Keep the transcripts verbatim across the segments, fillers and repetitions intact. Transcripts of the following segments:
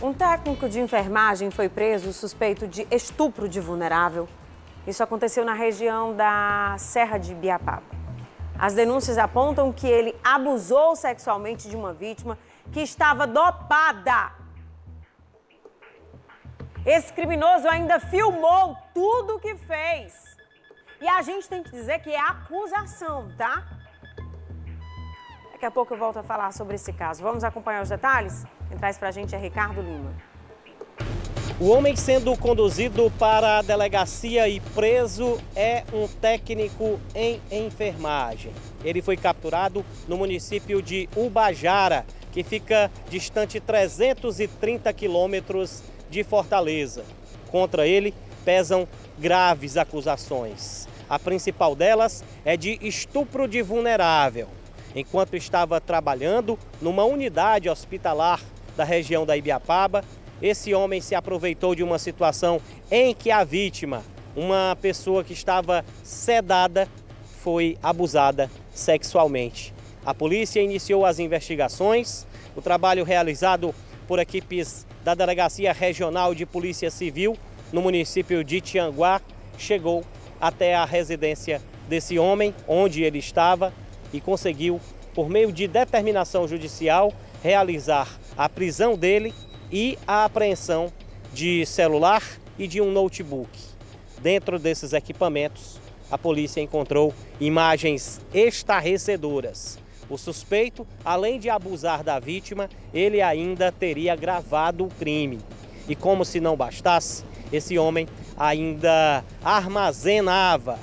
Um técnico de enfermagem foi preso suspeito de estupro de vulnerável. Isso aconteceu na região da Serra de Ibiapaba. As denúncias apontam que ele abusou sexualmente de uma vítima que estava dopada. Esse criminoso ainda filmou tudo o que fez. E a gente tem que dizer que é acusação, tá? Daqui a pouco eu volto a falar sobre esse caso. Vamos acompanhar os detalhes? Quem traz pra gente é Ricardo Lima. O homem sendo conduzido para a delegacia e preso é um técnico em enfermagem. Ele foi capturado no município de Ubajara, que fica distante trezentos e trinta quilômetros de Fortaleza. Contra ele pesam graves acusações. A principal delas é de estupro de vulnerável. Enquanto estava trabalhando numa unidade hospitalar da região da Ibiapaba, esse homem se aproveitou de uma situação em que a vítima, uma pessoa que estava sedada, foi abusada sexualmente. A polícia iniciou as investigações. O trabalho realizado por equipes da Delegacia Regional de Polícia Civil no município de Tianguá chegou até a residência desse homem, onde ele estava, e conseguiu, por meio de determinação judicial, realizar a prisão dele e a apreensão de celular e de um notebook. Dentro desses equipamentos, a polícia encontrou imagens estarrecedoras. O suspeito, além de abusar da vítima, ele ainda teria gravado o crime. E como se não bastasse, esse homem ainda armazenava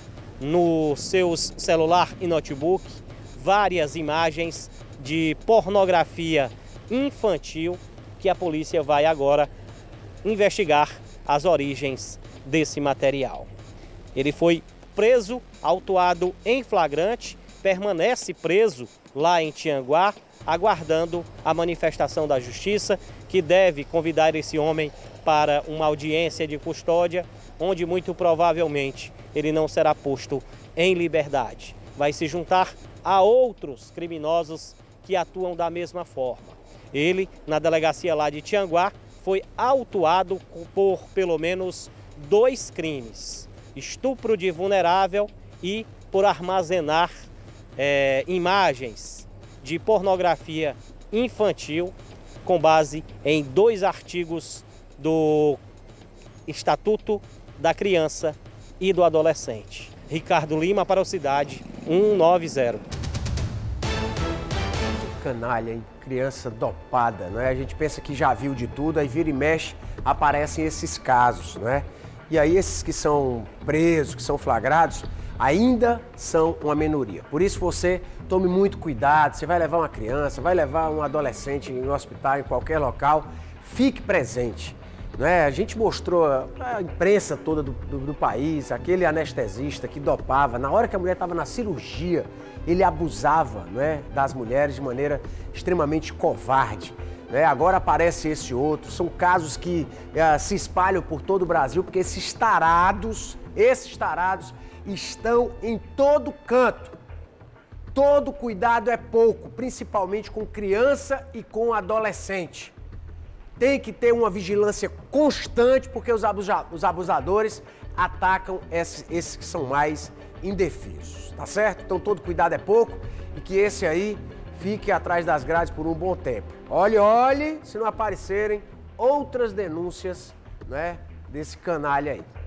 no seu celular e notebook várias imagens de pornografia infantil, que a polícia vai agora investigar as origens desse material. Ele foi preso, autuado em flagrante, permanece preso lá em Tianguá, aguardando a manifestação da justiça, que deve convidar esse homem para uma audiência de custódia, onde muito provavelmente ele não será posto em liberdade. Vai se juntar a outros criminosos que atuam da mesma forma. Ele, na delegacia lá de Tianguá, foi autuado por pelo menos dois crimes: estupro de vulnerável e por armazenar é, imagens de pornografia infantil com base em dois artigos do Estatuto da Criança e do Adolescente. Ricardo Lima para o Cidade cento e noventa. Canalha, hein? Criança dopada, não é? A gente pensa que já viu de tudo, aí vira e mexe, aparecem esses casos, não é? E aí esses que são presos, que são flagrados, ainda são uma minoria. Por isso você tome muito cuidado, você vai levar uma criança, vai levar um adolescente no hospital, em qualquer local, fique presente. Não é? A gente mostrou a imprensa toda do, do, do país, aquele anestesista que dopava, na hora que a mulher estava na cirurgia, ele abusava, não é, das mulheres de maneira extremamente covarde. Não é? Agora aparece esse outro, são casos que é, se espalham por todo o Brasil, porque esses tarados, esses tarados estão em todo canto. Todo cuidado é pouco, principalmente com criança e com adolescente. Tem que ter uma vigilância constante, porque os, abusa os abusadores atacam esses, esses que são mais indefesos, tá certo? Então todo cuidado é pouco e que esse aí fique atrás das grades por um bom tempo. Olhe, olhe, se não aparecerem outras denúncias, né, desse canalha aí.